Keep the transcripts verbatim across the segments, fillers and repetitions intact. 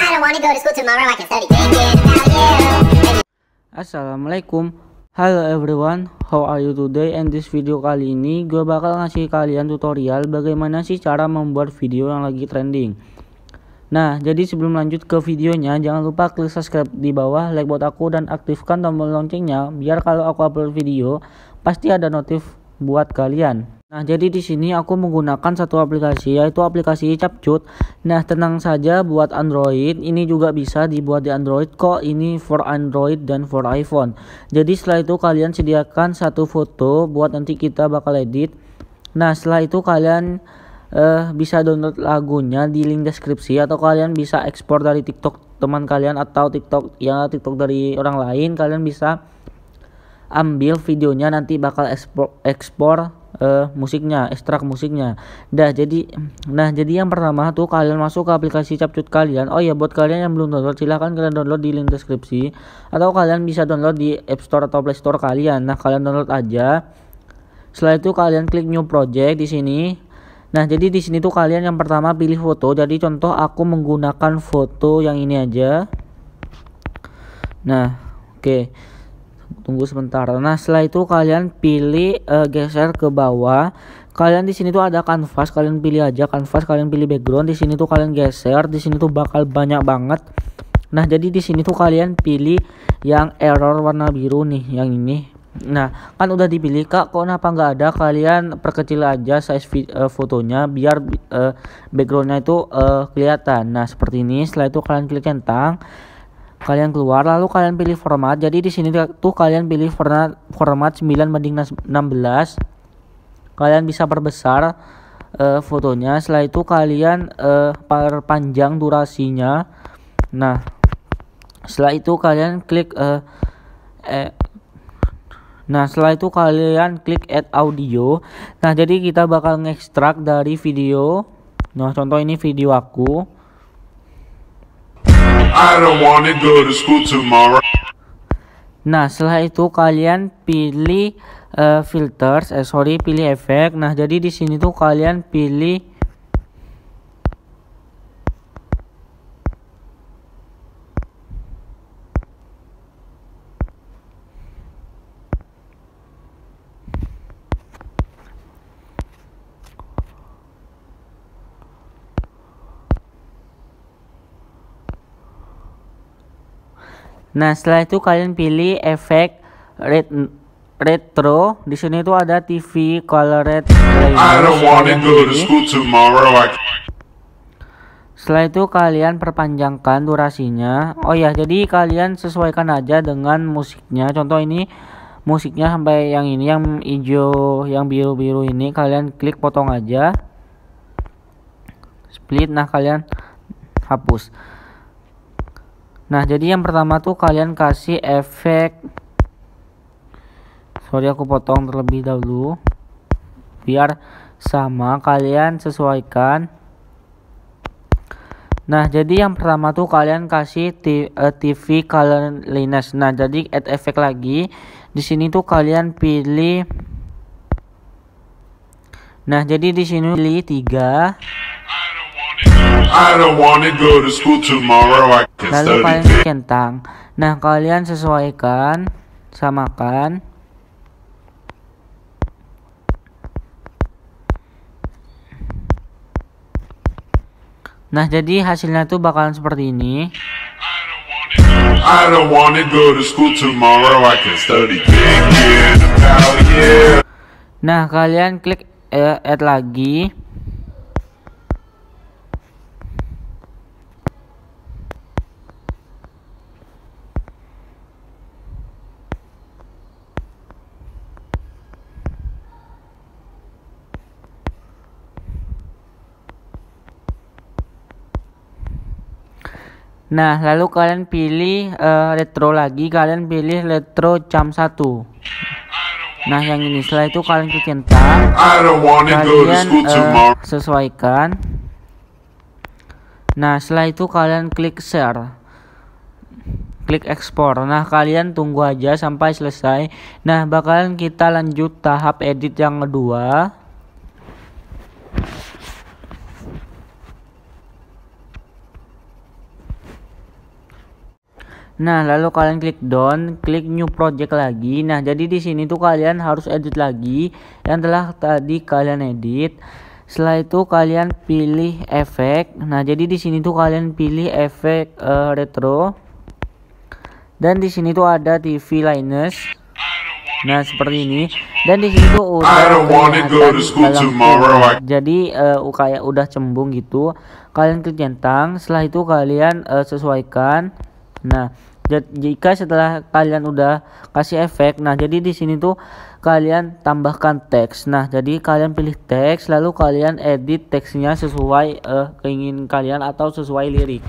don't wanna go to school tomorrow, I can study thinking about you. Assalamualaikum. Hello everyone, how are you today? And this video kali ini gue bakal ngasih kalian tutorial bagaimana sih cara membuat video yang lagi trending. Nah, jadi sebelum lanjut ke videonya, jangan lupa klik subscribe di bawah, like buat aku, dan aktifkan tombol loncengnya biar kalau aku upload video pasti ada notif buat kalian. Nah, jadi di sini aku menggunakan satu aplikasi, yaitu aplikasi CapCut. Nah, tenang saja, buat Android ini juga bisa dibuat di Android kok. Ini for Android dan for iPhone. Jadi setelah itu kalian sediakan satu foto buat nanti kita bakal edit. Nah, setelah itu kalian uh, bisa download lagunya di link deskripsi, atau kalian bisa ekspor dari TikTok teman kalian atau TikTok ya TikTok dari orang lain. Kalian bisa ambil videonya, nanti bakal ekspor, ekspor uh, musiknya, ekstrak musiknya. Dah jadi nah jadi yang pertama tuh kalian masuk ke aplikasi CapCut kalian. Oh ya, buat kalian yang belum download, silahkan kalian download di link deskripsi, atau kalian bisa download di App Store atau Play Store kalian. Nah, kalian download aja. Setelah itu kalian klik new project di sini. Nah, jadi di sini tuh kalian yang pertama pilih foto. Jadi contoh aku menggunakan foto yang ini aja. Nah, oke. Okay. Tunggu sebentar. Nah, setelah itu kalian pilih uh, geser ke bawah. Kalian di sini tuh ada kanvas, kalian pilih aja kanvas, kalian pilih background. Di sini tuh kalian geser, di sini tuh bakal banyak banget. Nah, jadi di sini tuh kalian pilih yang error warna biru nih, yang ini. Nah, kan udah dipilih, Kak, kok kenapa nggak ada? Kalian perkecil aja size uh, fotonya biar uh, backgroundnya itu uh, kelihatan. Nah, seperti ini. Setelah itu kalian klik centang. Kalian keluar, lalu kalian pilih format. Jadi di sini tuh kalian pilih format format sembilan banding enam belas. Kalian bisa perbesar uh, fotonya. Setelah itu kalian uh, perpanjang durasinya. Nah, setelah itu kalian klik uh, eh, Nah, setelah itu kalian klik add audio. Nah, jadi kita bakal ngekstrak dari video. Nah, contoh ini video aku. I don't wanna go to school tomorrow. Nah, setelah itu kalian pilih uh, filters, eh sorry, pilih efek. Nah, jadi di sini tuh kalian pilih Nah, setelah itu kalian pilih efek red retro. Di sini tuh ada T V colored. I don't wanna go to school tomorrow. I... Setelah itu kalian perpanjangkan durasinya. Oh ya, jadi kalian sesuaikan aja dengan musiknya. Contoh ini musiknya sampai yang ini, yang hijau, yang biru-biru ini kalian klik potong aja. Split. Nah, kalian hapus. Nah, jadi yang pertama tuh kalian kasih efek. Sorry, aku potong terlebih dahulu biar sama, kalian sesuaikan. Nah, jadi yang pertama tuh kalian kasih T V colorliness. Nah, jadi add efek lagi. Di sini tuh kalian pilih. Nah, jadi di sini pilih tiga. I don't wanna go to school tomorrow. I can Lalu study. kalian centang. Nah, kalian sesuaikan, samakan. Nah, jadi hasilnya tuh bakalan seperti ini. I don't wanna go to school tomorrow. I can study thinking about you. Nah, kalian klik eh, add lagi. Nah, lalu kalian pilih uh, retro lagi, kalian pilih retro jam satu. Nah, yang ini. Setelah itu kalian klik centang. Kalian uh, sesuaikan. Nah, setelah itu kalian klik share. Klik ekspor. Nah, kalian tunggu aja sampai selesai. Nah, bakalan kita lanjut tahap edit yang kedua. Nah, lalu kalian klik done, klik new project lagi. Nah, jadi di sini tuh kalian harus edit lagi yang telah tadi kalian edit. Setelah itu kalian pilih efek. Nah, jadi di sini tuh kalian pilih efek uh, retro. Dan di sini tuh ada T V Linus. Nah, seperti ini. Dan di sini tuh udah kelihatan dalam. Jadi uh, kayak udah cembung gitu. Kalian klik centang. Setelah itu kalian uh, sesuaikan. Nah, jika setelah kalian udah kasih efek, nah jadi di sini tuh kalian tambahkan teks. Nah, jadi kalian pilih teks, lalu kalian edit teksnya sesuai uh, keinginan kalian atau sesuai lirik.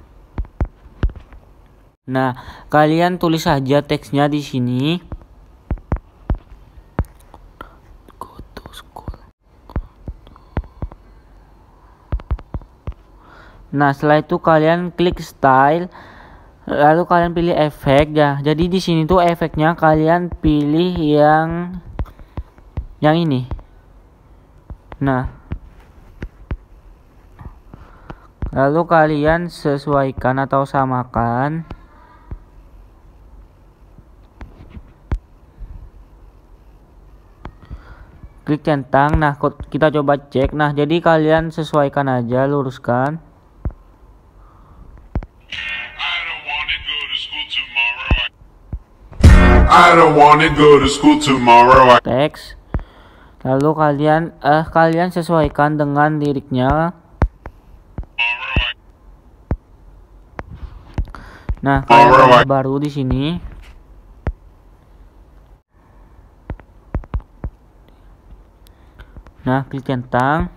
Nah, kalian tulis saja teksnya di sini. Nah, setelah itu kalian klik style. Lalu kalian pilih efek ya. Jadi di sini tuh efeknya kalian pilih yang yang ini. Nah, lalu kalian sesuaikan atau samakan. Klik centang. Nah, kita coba cek. Nah, jadi kalian sesuaikan aja, luruskan. I don't wanna go to school tomorrow. Teks. Lalu kalian eh kalian sesuaikan dengan liriknya. Nah, kalian baru di sini. Nah, klik centang.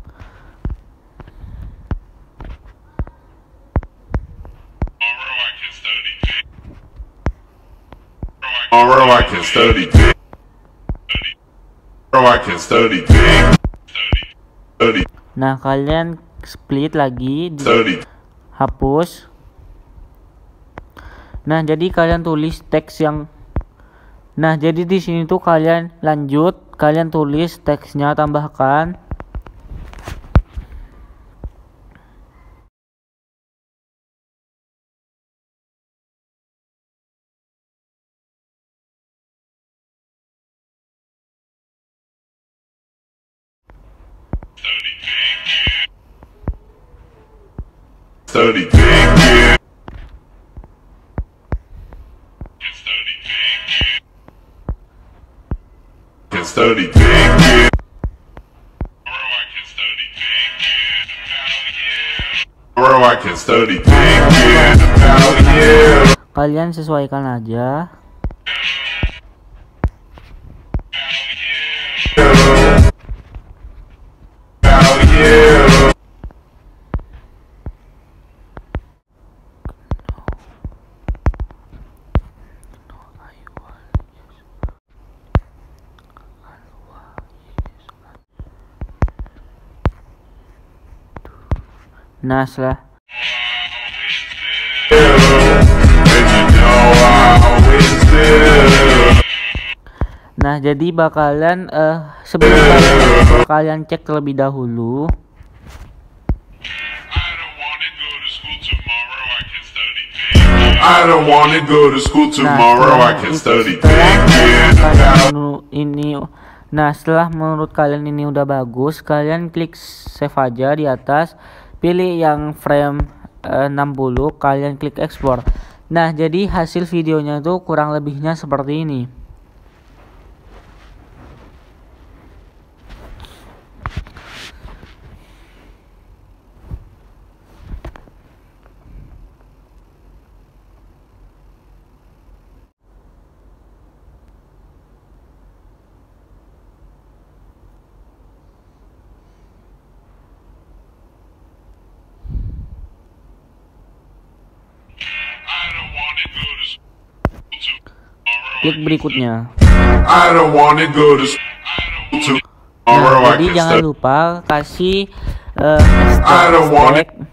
Tomorrow I can study. Tomorrow I can study. Study. Nah, kalian split lagi, Study. hapus. Nah, jadi kalian tulis teks yang Nah, jadi di sini tuh kalian lanjut, kalian tulis teksnya, tambahkan. Study. Study. Can study. Tomorrow I can study. Kalian sesuaikan aja. Nah, setelah Nah, jadi bakalan uh, sebelum kalian, kalian cek terlebih dahulu. I don't wanna go to school tomorrow. I can study. Ini Nah, setelah menurut kalian ini udah bagus, kalian klik save aja di atas. Pilih yang frame uh, enam puluh, kalian klik ekspor. Nah, jadi hasil videonya itu kurang lebihnya seperti ini. Klik berikutnya. I don't wanna go to school tomorrow. Nah, I jadi can jangan study. lupa kasih uh, I don't want it. hashtag.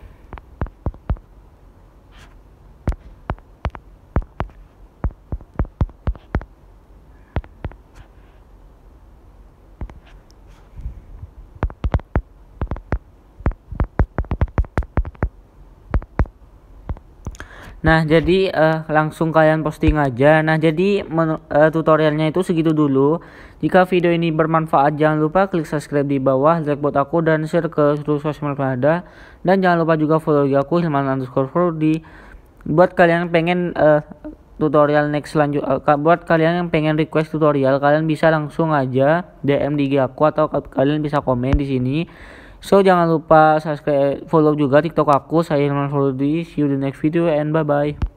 Nah jadi uh, langsung kalian posting aja. Nah jadi uh, tutorialnya itu segitu dulu. Jika video ini bermanfaat, jangan lupa klik subscribe di bawah, like buat aku, dan share ke seluruh sosial media. Dan jangan lupa juga follow aku Hilman underscore Frodi. Buat kalian yang pengen uh, tutorial next selanjutnya, uh, buat kalian yang pengen request tutorial, kalian bisa langsung aja D M di I G aku, atau kalian bisa komen di sini. So jangan lupa subscribe, follow juga TikTok aku, saya Hilman Frodi. See you the next video and bye bye.